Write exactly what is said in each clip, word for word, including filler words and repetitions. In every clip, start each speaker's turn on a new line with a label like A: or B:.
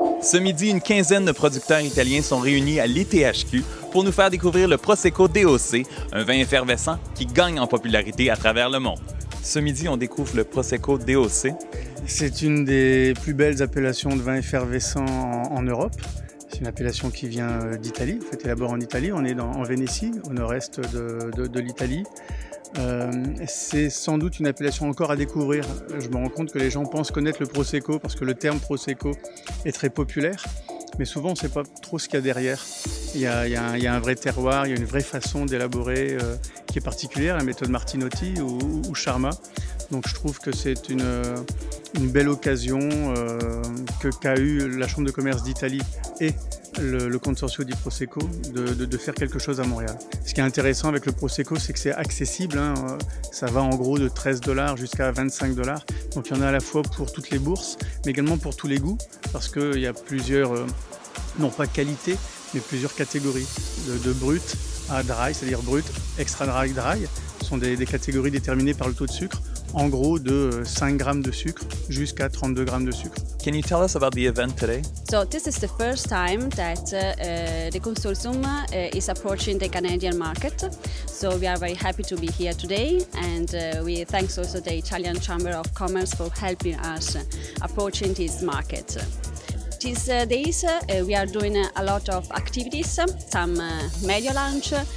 A: Ce midi, une quinzaine de producteurs italiens sont réunis à l'I T H Q pour nous faire découvrir le Prosecco D O C, un vin effervescent qui gagne en popularité à travers le monde. Ce midi, on découvre le Prosecco D O C.
B: C'est une des plus belles appellations de vin effervescent en, en Europe. C'est une appellation qui vient d'Italie, en fait, élaborée en Italie. On est dans, en Vénétie, au nord-est de, de, de l'Italie. Euh, c'est sans doute une appellation encore à découvrir. Je me rends compte que les gens pensent connaître le Prosecco parce que le terme Prosecco est très populaire, mais souvent on ne sait pas trop ce qu'il y a derrière. Il y a, il y a, un, il y a un vrai terroir, il y a une vraie façon d'élaborer euh, qui est particulière, la méthode Martinotti ou, ou Charma. Donc je trouve que c'est une, une belle occasion euh, que, qu'a eu la Chambre de commerce d'Italie et le, le Consorzio di Prosecco de, de, de faire quelque chose à Montréal. Ce qui est intéressant avec le Prosecco, c'est que c'est accessible, hein, ça va en gros de treize dollars jusqu'à vingt-cinq dollars. Donc il y en a à la fois pour toutes les bourses, mais également pour tous les goûts, parce qu'il y a plusieurs, euh, non pas qualités, mais plusieurs catégories, de, de brut à dry, c'est-à-dire brut, extra dry, dry. Ce sont des, des catégories déterminées par le taux de sucre, en gros de cinq grammes de sucre jusqu'à trente-deux grammes de sucre.
A: Can you tell us about the event today?
C: So this is the first time that uh, the consortium uh, is approaching the Canadian market. So we are very happy to be here today, and uh, we thanks also the Italian Chamber of Commerce for helping us approaching this market. These uh, days uh, we are doing a lot of activities, some uh, media launch, uh,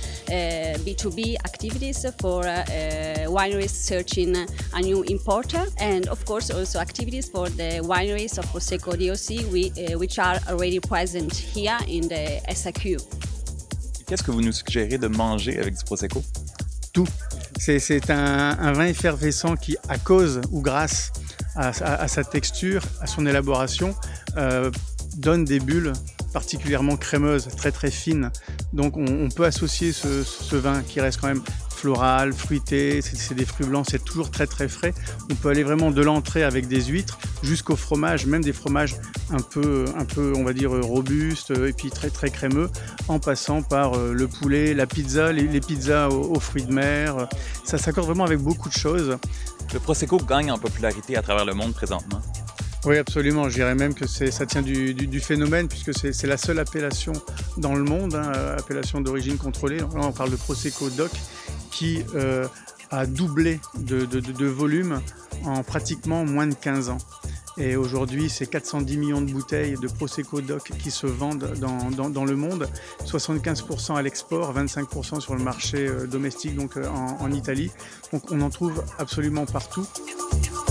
C: B two B activities for uh, uh, wineries searching a new importer, and of course also activities for the wineries of Prosecco D O C, we, uh, which are already present here in the S A Q.
A: Qu'est-ce que vous nous suggérez de manger avec du Prosecco?
B: Tout. C'est, c'est un, un vin effervescent qui, à cause ou grâce à, à, à sa texture, à son élaboration, euh, donne des bulles particulièrement crémeuses, très très fines. Donc on, on peut associer ce, ce vin qui reste quand même floral, fruité, c'est, c'est des fruits blancs, c'est toujours très très frais. On peut aller vraiment de l'entrée avec des huîtres jusqu'au fromage, même des fromages un peu, un peu on va dire robustes et puis très très crémeux, en passant par le poulet, la pizza, les, les pizzas aux, aux fruits de mer. Ça s'accorde vraiment avec beaucoup de choses.
A: Le Prosecco gagne en popularité à travers le monde présentement.
B: Oui, absolument. Je dirais même que c'est, ça tient du, du, du phénomène, puisque c'est, c'est la seule appellation dans le monde, hein, appellation d'origine contrôlée. Donc là, on parle de Prosecco D O C, qui euh, a doublé de, de, de, de volume en pratiquement moins de quinze ans. Et aujourd'hui, c'est quatre cent dix millions de bouteilles de Prosecco D O C qui se vendent dans, dans, dans le monde, soixante-quinze pour cent à l'export, vingt-cinq pour cent sur le marché euh, domestique, donc euh, en, en Italie. Donc on en trouve absolument partout.